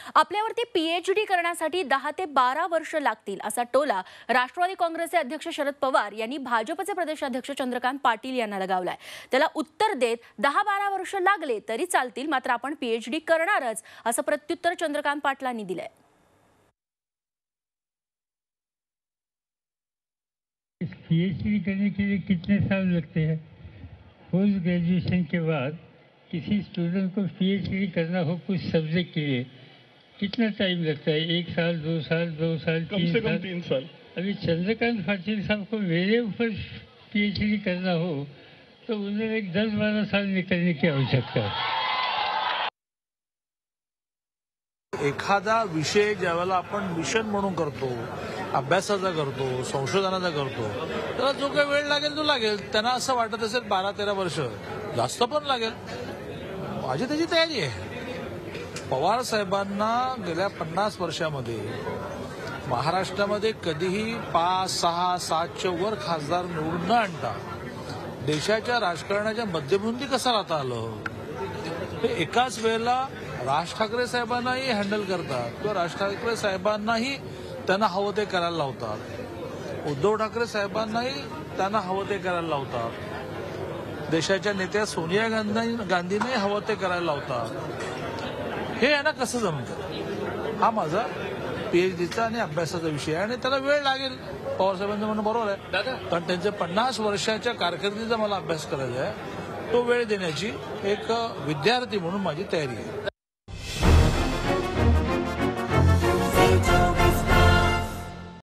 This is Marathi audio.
आपल्यावरती पीएचडी करण्यासाठी 10 ते 12 वर्ष लागतील असा टोला राष्ट्रवादी काँग्रेसचे अध्यक्ष शरद पवार यांनी भाजपचे प्रदेशाध्यक्ष चंद्रकांत पाटील यांना लगावलाय। त्याला उत्तर देत 10-12 वर्ष लागले तरी चालतील, मात्र आपण पीएचडी करणारच असं प्रत्युत्तर चंद्रकांत पाटलांनी दिलंय। पीएचडी करने के लिए कितने साल लगते हैं? पोस्ट ग्रेजुएशन के बाद किसी स्टूडेंट को पीएचडी करना हो कुछ सब्जेक्ट के लिए कितना टाइम लगता है? 1 साल, 2 साल, 2 साल, कम से कम 3 साल। अभी चंद्रकांत पाटिल साहब को मेरे ऊपर पीएचडी करना हो तो उन्हें एक 10-12 साल निकलने की आवश्यकता है। एखादा विषय ज्यावेळेला आपण मिशन म्हणून करतो, अभ्यासाचा करतो, संशोधनाचा करतो, त्याला जो काही वेळ लागेल तो लागेल। त्यांना असं वाटत असेल 12-13 वर्ष जास्त पण लागेल, माझी त्याची तयारी आहे। पवार साहेबांना गेल्या 50 वर्षामध्ये महाराष्ट्रामध्ये कधीही 5, 6, 7च्या वर खासदार निवडून न आणता देशाच्या राजकारणाच्या मध्यभूमी कसा राहता आलं? ते एकाच वेळेला राज ठाकरे साहेबांनाही हँडल करतात किंवा राज ठाकरे साहेबांनाही त्यांना हवं ते करायला लावतात, उद्धव ठाकरे साहेबांनाही त्यांना हवं ते करायला लावतात, देशाच्या नेत्या सोनिया गांधीने हवं ते करायला लावतात। हे यांना कसं जमतं? हा माझा पीएचडीचा आणि अभ्यासाचा विषय आहे आणि त्याला वेळ लागेल। पवार साहेबांचं म्हणणं बरोबर आहे, कारण त्यांच्या 50 वर्षाच्या कारकिर्दीचा मला अभ्यास करायचा आहे। तो वेळ देण्याची एक विद्यार्थी म्हणून माझी तयारी आहे।